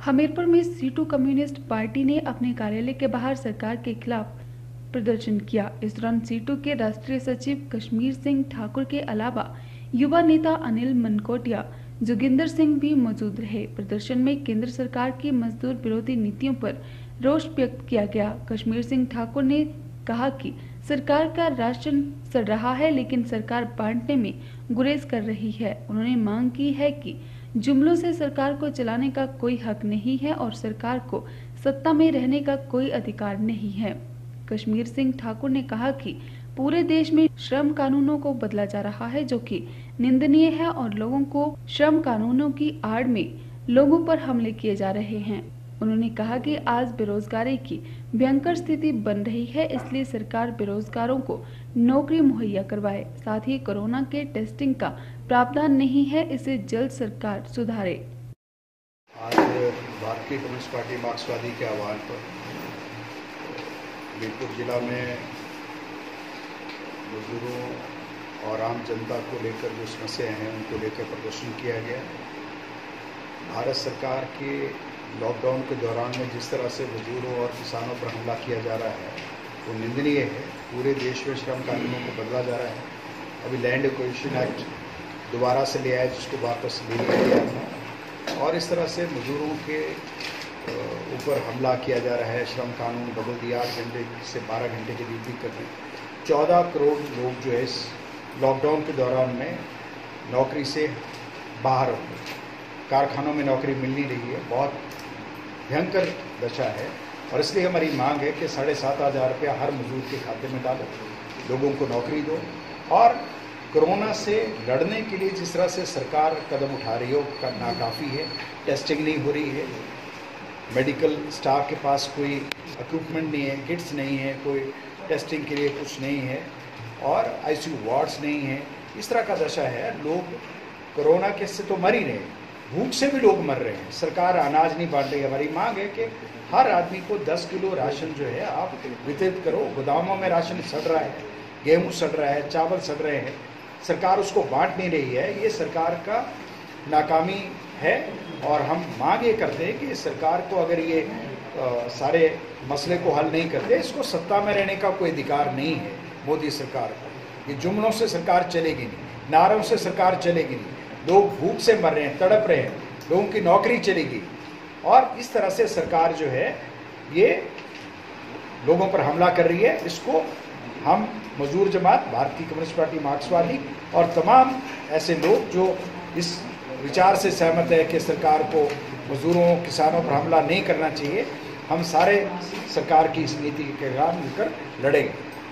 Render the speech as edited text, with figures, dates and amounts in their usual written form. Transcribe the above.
हमीरपुर में situ communist party ने अपने कार्यालय के बाहर सरकार के खिलाफ प्रदर्शन किया। इस दौरान सीटू के राष्ट्रीय सचिव कश्मीर सिंह ठाकुर के अलावा युवा नेता अनिल मनकोटिया, जोगिंदर सिंह भी मौजूद रहे। प्रदर्शन में केंद्र सरकार की मजदूर विरोधी नीतियों पर रोष व्यक्त किया गया। कश्मीर सिंह ठाकुर ने कहा कि सरकार का राशन सड़ रहा है, लेकिन सरकार बांटने में गुरेज कर रही है। उन्होंने मांग की है कि जुमलों से सरकार को चलाने का कोई हक नहीं है और सरकार को सत्ता में रहने का कोई अधिकार नहीं है। कश्मीर सिंह ठाकुर ने कहा कि पूरे देश में श्रम कानूनों को बदला जा रहा है, जो कि निंदनीय है और लोगों को श्रम कानूनों की आड़ में लोगों पर हमले किए जा रहे हैं। उन्होंने कहा कि आज बेरोजगारी की भयंकर स्थिति बन रही है, इसलिए सरकार बेरोजगारों को नौकरी मुहैया करवाए। साथ ही कोरोना के टेस्टिंग का प्रावधान नहीं है, इसे जल्द सरकार सुधारे। आज भारतीय कम्युनिस्ट पार्टी मार्क्सवादी के आह्वान पर हमीरपुर जिला में मजदूरों और आम जनता को लेकर जो समस्याएं हैं उनको लेकर प्रदर्शन किया गया। भारत सरकार के लॉकडाउन के दौरान में जिस तरह से मजदूरों और किसानों पर हमला किया जा रहा है वो निंदनीय है। पूरे देश में श्रम कानूनों को बदला जा रहा है। अभी लैंड एक्विजिशन एक्ट दोबारा से ले आया, जिसको वापस ले लिया गया था, और इस तरह से मजदूरों के ऊपर हमला किया जा रहा है। श्रम कानून बदल दिया, 8 घंटे से 12 घंटे की ड्यूटी कर दी। 14 करोड़ लोग जो है इस लॉकडाउन के दौरान में नौकरी से बाहर हो गए। कारखानों में नौकरी मिल नहीं रही है, बहुत भयंकर दशा है। और इसलिए हमारी मांग है कि 7,500 रुपया हर मजदूर के खाते में डालो, लोगों को नौकरी दो। और कोरोना से लड़ने के लिए जिस तरह से सरकार कदम उठा रही है वो नाकाफ़ी है। टेस्टिंग नहीं हो रही है, मेडिकल स्टाफ के पास कोई इक्विपमेंट नहीं है, किट्स नहीं है, कोई टेस्टिंग के लिए कुछ नहीं है, और आईसीयू वार्ड्स नहीं है। इस तरह का दशा है। लोग कोरोना के से तो मर ही रहे, भूख से भी लोग मर रहे हैं। सरकार अनाज नहीं बांट रही। हमारी मांग है कि हर आदमी को 10 किलो राशन जो है आप वितरित करो। गोदामों में राशन सड़ रहा है, गेहूं सड़ रहा है, चावल सड़ रहे हैं, सरकार उसको बांट नहीं रही है। ये सरकार का नाकामी है। और हम मांग ये करते हैं कि सरकार को अगर ये सारे मसले को हल नहीं करते, इसको सत्ता में रहने का कोई अधिकार नहीं है मोदी सरकार को। ये जुमलों से सरकार चलेगी नहीं, नारों से सरकार चलेगी नहीं। लोग भूख से मर रहे हैं, तड़प रहे हैं, लोगों की नौकरी चलेगी। और इस तरह से सरकार जो है ये लोगों पर हमला कर रही है। इसको हम मजदूर जमात, भारतीय कम्युनिस्ट पार्टी मार्क्सवादी और तमाम ऐसे लोग जो इस विचार से सहमत है कि सरकार को मजदूरों किसानों पर हमला नहीं करना चाहिए, हम सारे सरकार की इस नीति के खिलाफ मिलकर लड़ेंगे।